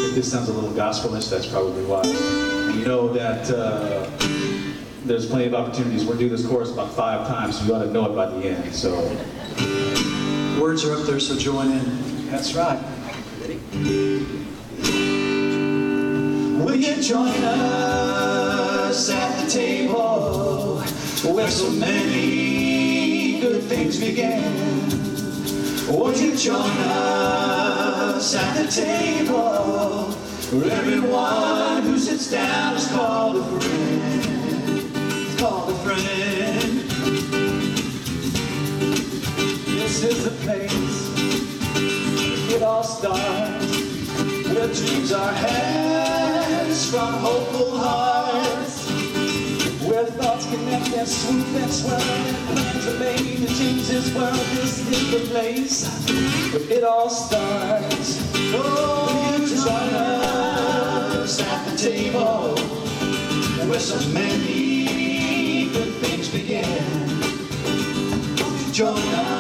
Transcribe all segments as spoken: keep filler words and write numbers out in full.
if this sounds a little gospelish, that's probably why. And you know that uh, there's plenty of opportunities. We're doing this chorus about five times, so you ought to know it by the end. So words are up there, so join in. that's right. Ready? Will you join us at the table where so many good things began? Won't you join us at the table where everyone who sits down is called a friend? Called a friend. This is the place it all starts, where dreams are hatched from hopeful hearts, where thoughts connect and swoop and swell and plans are made to change this world. This is the place where it all starts. Oh, you join us at the table where so many good things begin. Join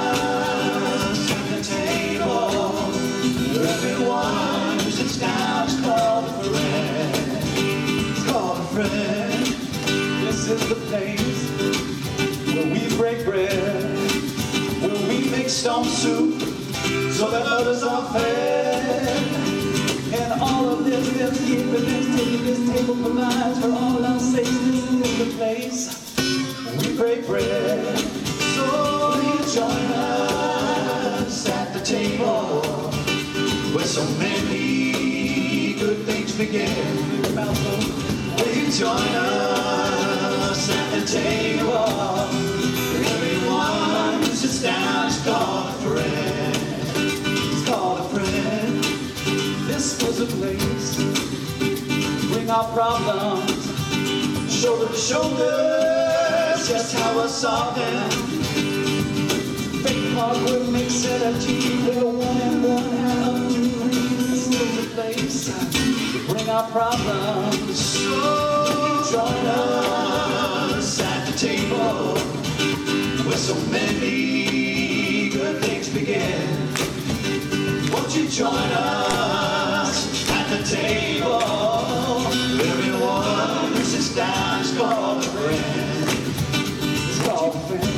us at the table where everyone who sits down is called a friend. It's called a friend. This is the place where we break bread, where we make stone soup so that others are fed. And all of this, this evidence, taking this table provides for all our sakes. This is the place where we break bread. So you join us at the table where so many good things begin. Will you join us at the table where everyone who sits down is called a friend? It's called a friend. This was a place to bring our problems shoulder to shoulder, just how we'll solve them. Fake hard work makes it a team with a one and one and up to three. This is a place to bring our problems. So join us at the table where so many good things begin. Won't you join us at the table where everyone who sits down is called a friend? It's called a friend.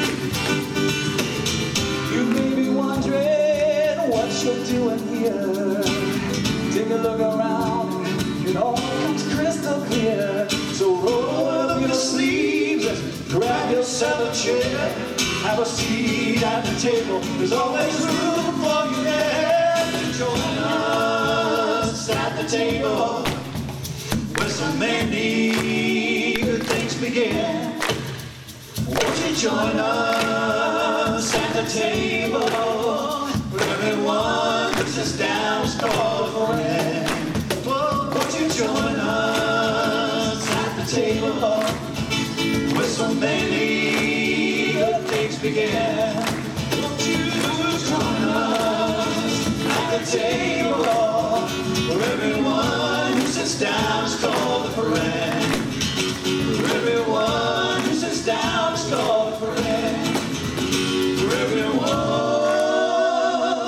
You may be wondering what you're doing here. Take a look around, it all comes crystal clear. So roll up your sleeves and grab yourself a chair. Have a seat at the table, there's always room for you there. Join us at the table where so many good things begin. Won't you join us at the table where everyone who sits down is called a friend? Won't you join us at the table where so many good things begin? Won't you join us at the table where everyone who sits down is called a friend? Where everyone who sits down is called a friend. Where everyone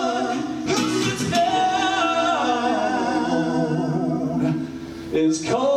who sits down is called